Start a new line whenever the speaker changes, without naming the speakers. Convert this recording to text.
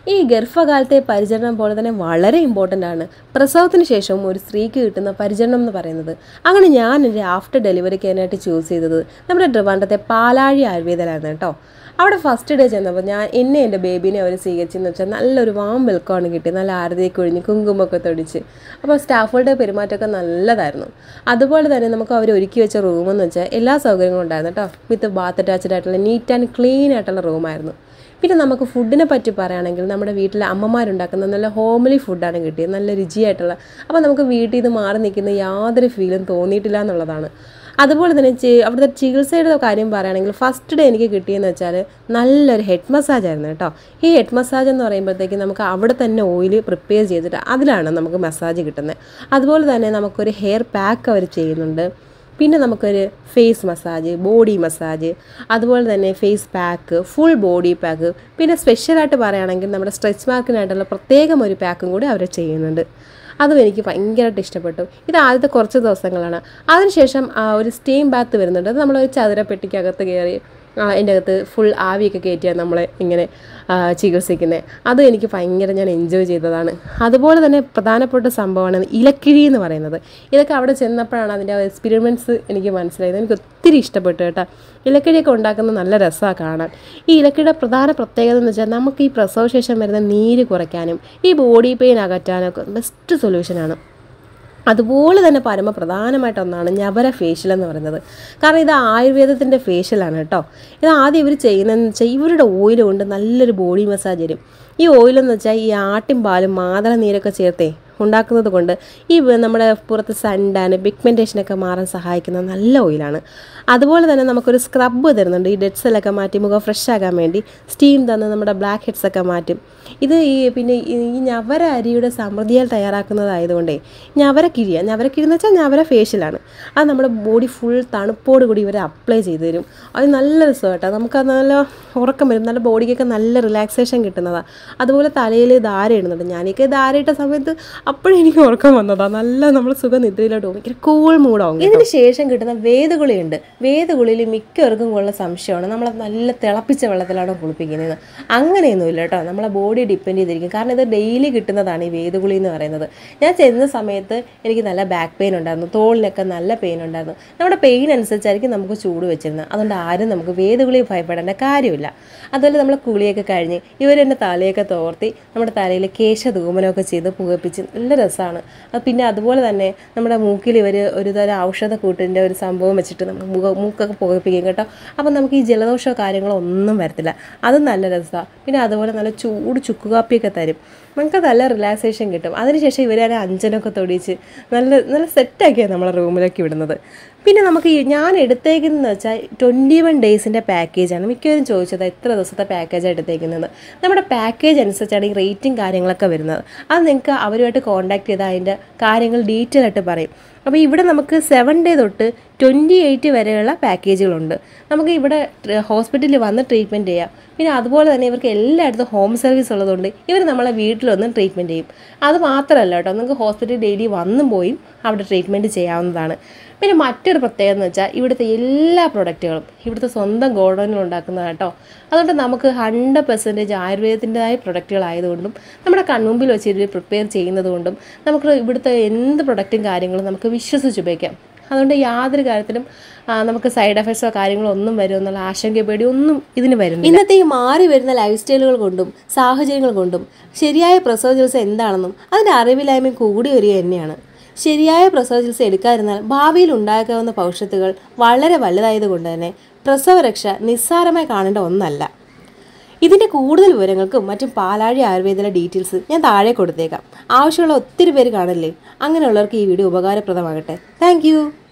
ഈ ഗർഭകാലത്തെ പരിചരണം പോലെ തന്നെ വളരെ ഇമ്പോർട്ടൻ്റ് ആണ് പ്രസവത്തിന് ശേഷം ഒരു സ്ത്രീക്ക് കിട്ടുന്ന പരിചരണം എന്ന് പറയുന്നത്. അങ്ങനെ ഞാൻ എൻ്റെ ആഫ്റ്റർ ഡെലിവറി കെയറിനായിട്ട് ചൂസ് ചെയ്തത് നമ്മുടെ ട്രിവാൻഡ്രത്തെ പാലാഴി ആയുർവേദയിലായിരുന്നു കേട്ടോ. അവിടെ ഫസ്റ്റ് ഡേ ചെന്നപ്പോൾ എൻ്റെ ബേബീനെ അവർ സ്വീകരിച്ചെന്ന് വെച്ചാൽ നല്ലൊരു വാം വെൽക്കമാണ് കിട്ടിയത്. നല്ല ആരതിയൊക്കെ ഒഴിഞ്ഞ് കുങ്കുമൊക്കെ തൊടിച്ച്. അപ്പോൾ സ്റ്റാഫുകളുടെ പെരുമാറ്റമൊക്കെ നല്ലതായിരുന്നു. അതുപോലെ തന്നെ നമുക്ക് അവർ ഒരുക്കി വെച്ച റൂമെന്ന് വെച്ചാൽ എല്ലാ സൗകര്യങ്ങളും ഉണ്ടായിരുന്നു കേട്ടോ. വിത്ത് ബാത്ത് അറ്റാച്ച്ഡ് ആയിട്ടുള്ള നീറ്റ് ആൻഡ് ക്ലീൻ ആയിട്ടുള്ള റൂമായിരുന്നു. പിന്നെ നമുക്ക് ഫുഡിനെ പറ്റി പറയുകയാണെങ്കിൽ നമ്മുടെ വീട്ടിലെ അമ്മമാരുണ്ടാക്കുന്ന നല്ല ഹോംലി ഫുഡാണ് കിട്ടിയത്, നല്ല രുചിയായിട്ടുള്ള. അപ്പോൾ നമുക്ക് വീട്ടിൽ നിന്ന് മാറി നിൽക്കുന്ന യാതൊരു ഫീലും തോന്നിയിട്ടില്ല എന്നുള്ളതാണ്. അതുപോലെ തന്നെ അവിടുത്തെ ചികിത്സയുടെ കാര്യം പറയുകയാണെങ്കിൽ ഫസ്റ്റ് ഡേ എനിക്ക് കിട്ടിയെന്ന് വെച്ചാൽ നല്ലൊരു ഹെഡ് മസാജ് ആയിരുന്നു കേട്ടോ. ഈ ഹെഡ് മസാജ് എന്ന് പറയുമ്പോഴത്തേക്ക് നമുക്ക് അവിടെ തന്നെ ഓയിൽ പ്രിപ്പയർ ചെയ്തിട്ട് അതിലാണ് നമുക്ക് മസാജ് കിട്ടുന്നത്. അതുപോലെ തന്നെ നമുക്കൊരു ഹെയർ പാക്ക് അവർ ചെയ്യുന്നുണ്ട്. പിന്നെ നമുക്കൊരു ഫേസ് മസാജ്, ബോഡി മസാജ്, അതുപോലെ തന്നെ face pack, full body pack. പിന്നെ സ്പെഷ്യലായിട്ട് പറയുകയാണെങ്കിൽ നമ്മുടെ സ്ട്രെച്ച് മാർക്കിനായിട്ടുള്ള പ്രത്യേകം ഒരു പാക്കും കൂടി അവർ ചെയ്യുന്നുണ്ട്. അതും എനിക്ക് ഭയങ്കരമായിട്ട് ഇഷ്ടപ്പെട്ടു. ഇത് ആദ്യത്തെ കുറച്ച് ദിവസങ്ങളാണ്. അതിനുശേഷം ഒരു സ്റ്റീം ബാത്ത് വരുന്നുണ്ട്. അത് നമ്മളൊരു ചതുരപ്പെട്ടിക്കകത്ത് കയറി അതിൻ്റെ അകത്ത് ഫുൾ ആവിയൊക്കെ കയറ്റിയാണ് നമ്മളെ ഇങ്ങനെ ചികിത്സിക്കുന്നത്. അതും എനിക്ക് ഞാൻ എൻജോയ് ചെയ്തതാണ്. അതുപോലെ തന്നെ പ്രധാനപ്പെട്ട സംഭവമാണ് ഇലക്കിഴി എന്ന് പറയുന്നത്. ഇതൊക്കെ അവിടെ ചെന്നപ്പോഴാണ് അതിൻ്റെ എക്സ്പീരിയൻസ് എനിക്ക് മനസ്സിലായത്. എനിക്ക് ഒത്തിരി ഇഷ്ടപ്പെട്ടു കേട്ടോ. ഇലക്കിഴിയൊക്കെ ഉണ്ടാക്കുന്നത് നല്ല രസമാണ് കാണാൻ. ഈ ഇലക്കിഴിയുടെ പ്രധാന പ്രത്യേകത എന്ന് വെച്ചാൽ നമുക്ക് ഈ പ്രസവശേഷം വരുന്ന നീര് കുറയ്ക്കാനും ഈ ബോഡി പെയിൻ അകറ്റാനൊക്കെ ബെസ്റ്റ് സൊല്യൂഷനാണ്. അതുപോലെ തന്നെ പരമപ്രധാനമായിട്ടൊന്നാണ് ഞവര ഫേഷ്യൽ എന്ന് പറയുന്നത്. കാരണം ഇത് ആയുർവേദത്തിൻ്റെ ഫേഷ്യലാണ് കേട്ടോ. ഇത് ആദ്യം ഇവർ ചെയ്യുന്നതെന്ന് വെച്ചാൽ ഇവരുടെ ഓയിൽ കൊണ്ട് നല്ലൊരു ബോഡി മസാജ് തരും. ഈ ഓയിലെന്ന് വെച്ചാൽ ഈ ആട്ടിൻ പാലും മാതള നീരൊക്കെ ചേർത്തേ ഉണ്ടാക്കുന്നത് കൊണ്ട് ഈ നമ്മുടെ പുറത്ത് സൺടാന് പിഗ്മെൻറ്റേഷനൊക്കെ മാറാൻ സഹായിക്കുന്ന നല്ല ഓയിലാണ്. അതുപോലെ തന്നെ നമുക്കൊരു സ്ക്രബ്ബ് തരുന്നുണ്ട്. ഈ ഡെഡ് സെല്ലൊക്കെ മാറ്റി മുഖം ഫ്രഷ് ആകാൻ വേണ്ടി സ്റ്റീം തന്ന് നമ്മുടെ ബ്ലാക്ക് ഹെഡ്സൊക്കെ മാറ്റും. ഇത് പിന്നെ ഈ ഞവര അരിയുടെ സമൃദ്ധിയാൽ തയ്യാറാക്കുന്നതായതുകൊണ്ടേ ഞവരക്കിഴി എന്ന് വെച്ചാൽ ഞവര ഫേഷ്യലാണ്. അത് നമ്മുടെ ബോഡി ഫുൾ തണുപ്പോട് കൂടി ഇവരെ അപ്ലൈ ചെയ്ത് തരും. അത് നല്ല റിസൾട്ടാണ്. നമുക്കത് നല്ല ഉറക്കം വരും, നല്ല ബോഡിക്കൊക്കെ നല്ല റിലാക്സേഷൻ കിട്ടുന്നതാണ്. അതുപോലെ തലയിൽ ധാര ഇടുന്നുണ്ട്. ഞാനൊക്കെ ധാര ഇട്ട സമയത്ത് അപ്പോഴും എനിക്ക് ഉറക്കം വന്നതാണ്. നല്ല നമ്മൾ സുഖ നിദ്രയിലോട്ട് പോകും, ഭയങ്കര കൂൾ മൂടാവും. ഇതിന് ശേഷം കിട്ടുന്ന വേദഗുളിയുണ്ട്. വേദഗുളിയിൽ മിക്കവർക്കും ഉള്ള സംശയമാണ് നമ്മളെ നല്ല തിളപ്പിച്ച വെള്ളത്തിലാണ് കുളിപ്പിക്കുന്നത്. അങ്ങനെയൊന്നുമില്ല കേട്ടോ. നമ്മളെ ബോഡി ഡിപ്പെൻഡ് ചെയ്തിരിക്കും. കാരണം ഇത് ഡെയിലി കിട്ടുന്നതാണ് ഈ വേദഗുളി എന്ന് പറയുന്നത്. ഞാൻ ചെന്ന സമയത്ത് എനിക്ക് നല്ല ബാക്ക് പെയിൻ ഉണ്ടായിരുന്നു, തോളിനൊക്കെ നല്ല പെയിൻ ഉണ്ടായിരുന്നു. നമ്മുടെ പെയിൻ അനുസരിച്ചായിരിക്കും നമുക്ക് ചൂട് വെച്ചിരുന്നത്. അതുകൊണ്ട് ആരും നമുക്ക് വേദഗുളി ഭയപ്പെടേണ്ട കാര്യമില്ല. അതുപോലെ നമ്മൾ കുളിയൊക്കെ കഴിഞ്ഞ് ഇവരെന്നെ തലയൊക്കെ തോർത്തി നമ്മുടെ തലയിൽ കേശധൂമനമൊക്കെ ചെയ്ത് പുകപ്പിച്ച് നല്ല രസമാണ്. പിന്നെ അതുപോലെ തന്നെ നമ്മുടെ മൂക്കിൽ ഇവർ ഒരു തരം ഔഷധ കൂട്ടിൻ്റെ ഒരു സംഭവം വെച്ചിട്ട് നമ്മൾ മൂക്കൊക്കെ പുകപ്പിക്കും കേട്ടോ. അപ്പം നമുക്ക് ഈ ജലദോഷമോ കാര്യങ്ങളോ ഒന്നും വരത്തില്ല. അതും നല്ല രസമാണ്. പിന്നെ അതുപോലെ നല്ല ചൂട് ചുക്ക് കാപ്പിയൊക്കെ തരും. നമുക്ക് നല്ല റിലാക്സേഷൻ കിട്ടും. അതിനുശേഷം ഇവരെ അഞ്ചനൊക്കെ തൊടിച്ച് നല്ല സെറ്റാക്കിയാണ് നമ്മളെ റൂമിലേക്ക് വിടുന്നത്. പിന്നെ നമുക്ക് ഞാൻ എടുത്തേക്കുന്നതെന്ന് വെച്ചാൽ 21 ഡേയ്സിൻ്റെ പാക്കേജാണ്. മിക്കവരും ചോദിച്ചത് എത്ര ദിവസത്തെ പാക്കേജാണ് എടുത്തേക്കുന്നത്. നമ്മുടെ പാക്കേജ് അനുസരിച്ചാണ് ഈ റേറ്റും കാര്യങ്ങളൊക്കെ വരുന്നത്. അത് നിങ്ങൾക്ക് അവരുമായിട്ട് കോൺടാക്ട് ചെയ്താൽ അതിൻ്റെ കാര്യങ്ങൾ ഡീറ്റെയിൽ ആയിട്ട് പറയും. അപ്പോൾ ഇവിടെ നമുക്ക് 7 ഡേ തൊട്ട് 28 വരെയുള്ള പാക്കേജുകളുണ്ട്. നമുക്ക് ഇവിടെ ഹോസ്പിറ്റലിൽ വന്ന് ട്രീറ്റ്മെൻറ്റ് ചെയ്യാം. പിന്നെ അതുപോലെ തന്നെ ഇവർക്ക് എല്ലായിടത്തും ഹോം സർവീസ് ഉള്ളതുകൊണ്ട് ഇവർ നമ്മളെ വീട്ടിലൊന്നും ട്രീറ്റ്മെൻറ്റ് ചെയ്യും. അത് മാത്രമല്ല കേട്ടോ, നിങ്ങൾക്ക് ഹോസ്പിറ്റലിൽ ഡെയിലി വന്നും പോയും അവിടെ ട്രീറ്റ്മെൻറ്റ് ചെയ്യാവുന്നതാണ്. പിന്നെ മറ്റൊരു പ്രത്യേകത എന്ന് വെച്ചാൽ ഇവിടുത്തെ എല്ലാ പ്രൊഡക്റ്റുകളും ഇവിടുത്തെ സ്വന്തം ഗോഡൗണിൽ ഉണ്ടാക്കുന്നതാണ് കേട്ടോ. അതുകൊണ്ട് നമുക്ക് 100% ആയുർവേദത്തിൻ്റെതായ പ്രൊഡക്റ്റുകളായതുകൊണ്ടും നമ്മുടെ കൺമുമ്പിൽ വെച്ച് ഇവർ പ്രിപ്പയർ ചെയ്യുന്നത് കൊണ്ടും നമുക്ക് ഇവിടുത്തെ എന്ത് പ്രൊഡക്റ്റും കാര്യങ്ങളും നമുക്ക് വിശ്വസിച്ച് ഉപയോഗിക്കാം. അതുകൊണ്ട് യാതൊരു കാര്യത്തിലും നമുക്ക് സൈഡ് എഫക്ട്സോ കാര്യങ്ങളോ ഒന്നും വരുമെന്നുള്ള ആശങ്കപ്പേടി ഒന്നും ഇതിന് വരുന്നില്ല. ഇന്നത്തെ ഈ മാറി വരുന്ന ലൈഫ് സ്റ്റൈലുകൾ കൊണ്ടും സാഹചര്യങ്ങൾ കൊണ്ടും ശരിയായ പ്രസവ ചികിത്സ എന്താണെന്നും അതിൻ്റെ അറിവില്ലായ്മയും കൂടി വരിക തന്നെയാണ്. ശരിയായ പ്രസവ ചികിത്സ എടുക്കാതിരുന്നാൽ ഭാവിയിൽ ഉണ്ടാകാവുന്ന ഭവിഷ്യത്തുകൾ വളരെ വലുതായതുകൊണ്ട് തന്നെ പ്രസവരക്ഷ നിസ്സാരമായി കാണേണ്ട ഒന്നല്ല. ഇതിൻ്റെ കൂടുതൽ വിവരങ്ങൾക്കും മറ്റും പാലാഴി ആയുർവേദയിലെ ഡീറ്റെയിൽസ് ഞാൻ താഴെ കൊടുത്തേക്കാം. ആവശ്യമുള്ള ഒത്തിരി പേര് കാണല്ലേ. അങ്ങനെയുള്ളവർക്ക് ഈ വീഡിയോ ഉപകാരപ്രദമാകട്ടെ. താങ്ക്